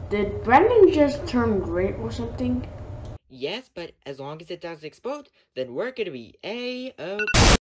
Did Brendan just turn green or something? Yes, but as long as it doesn't explode, then we're gonna be A-okay.